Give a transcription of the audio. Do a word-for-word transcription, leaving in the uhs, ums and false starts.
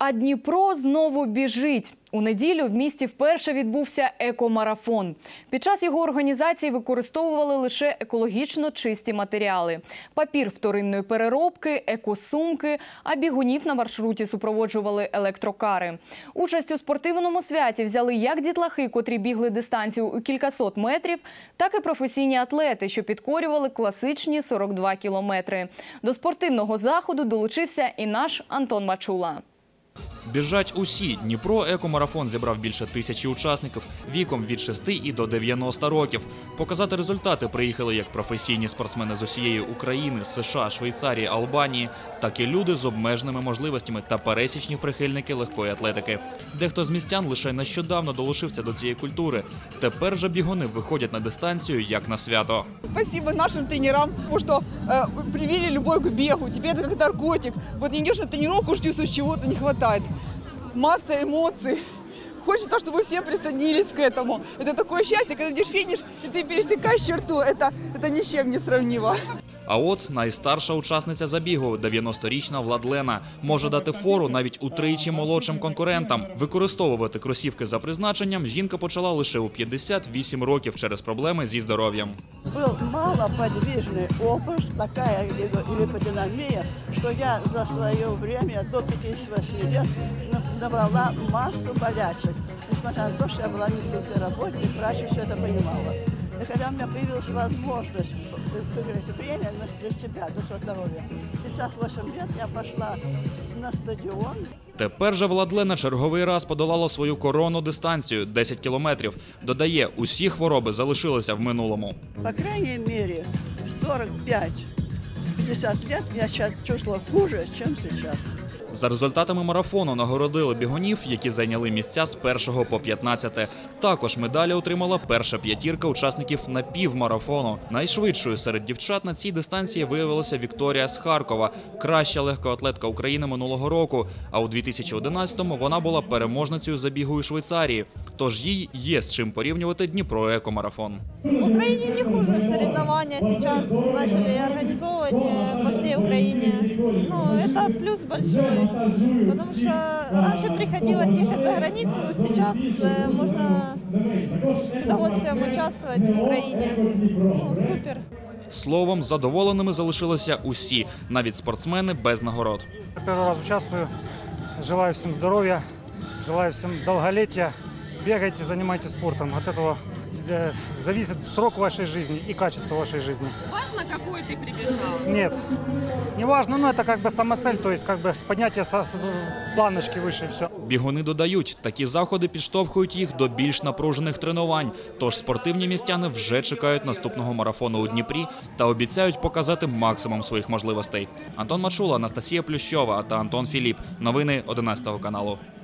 А Дніпро знову біжить. У неділю в місті вперше відбувся екомарафон. Під час його організації використовували лише екологічно чисті матеріали. Папір вторинної переробки, екосумки, а бігунів на маршруті супроводжували електрокари. Участь у спортивному святі взяли як дітлахи, котрі бігли дистанцію у кількасот метрів, так і професійні атлети, що підкорювали класичні сорок два кілометри. До спортивного заходу долучився і наш Антон Мачула. Біжать усі. Дніпро екомарафон зібрав більше тисячі учасників віком від шести і до дев'яноста років. Показати результати приїхали як професійні спортсмени з усієї України, США, Швейцарії, Албанії, так і люди з обмеженими можливостями та пересічні прихильники легкої атлетики. Дехто з містян лише нещодавно долучився до цієї культури. Тепер же бігуни виходять на дистанцію як на свято. Спасибо нашим тренерам, что э, привили любовь к бегу. Теперь это как наркотик. Вот не идешь на тренировку, чувствуешь, чего-то не хватает. Масса эмоций. Хочется, чтобы все присоединились к этому. Это такое счастье, когда идешь финиш, и ты пересекаешь черту. Это, это ни с чем не сравнимо. А от найстарша учасниця забігу, дев'яносторічна Владлена, може дати фору навіть утричі молодшим конкурентам. Використовувати кросівки за призначенням жінка почала лише у п'ятдесят вісім років через проблеми зі здоров'ям. Был малоподвижный образ, такая гиподинамия, что я за свое время до пятидесяти восьми лет набрала массу болячек. Несмотря на то, что я была медицинский работник, врач все это понимала. И когда у меня появилась возможность выиграть время для себя, для своего здоровья, в пятьдесят восемь лет я пошла на стадион. Тепер же Владлена черговий раз подолала свою коронну дистанцію – десять кілометрів. Додає, усі хвороби залишилися в минулому. По крайней мере, в сорок пять — пятьдесят лет я сейчас чувствовала хуже, чем сейчас. За результатами марафону нагородили бігунів, які зайняли місця з першого по п'ятнадцяте. Також медалі отримала перша п'ятірка учасників напівмарафону. Найшвидшою серед дівчат на цій дистанції виявилася Вікторія з Харкова, краща легкоатлетка України минулого року. А у дві тисячі одинадцятому вона була переможницею забігу у Швейцарії. Тож їй є з чим порівнювати Дніпро екомарафон. В Украине не хуже соревнования сейчас начали организовывать по всей Украине. Ну, это плюс большой, потому что раньше приходилось ехать за границу, сейчас можно с удовольствием участвовать в Украине. Ну, супер. Словом, задоволеними залишилися усі, навіть спортсмени без нагород. Перший раз участвую, желаю всім здоров'я, желаю всім довголіття. Бегайте, занимайтесь спортом. От этого зависит срок вашей жизни и качество вашей жизни. Важно, какой ты прибежал? Нет, не важно, но это как бы самоцель, то есть как бы поднятие с планочки выше и все. Бігуни додають, такі заходи підштовхують їх до більш напружених тренувань. Тож спортивні містяни вже чекають наступного марафону у Дніпрі та обіцяють показати максимум своїх можливостей. Антон Мачула, Анастасія Плющова та Антон Філіп. Новини одинадцятого каналу.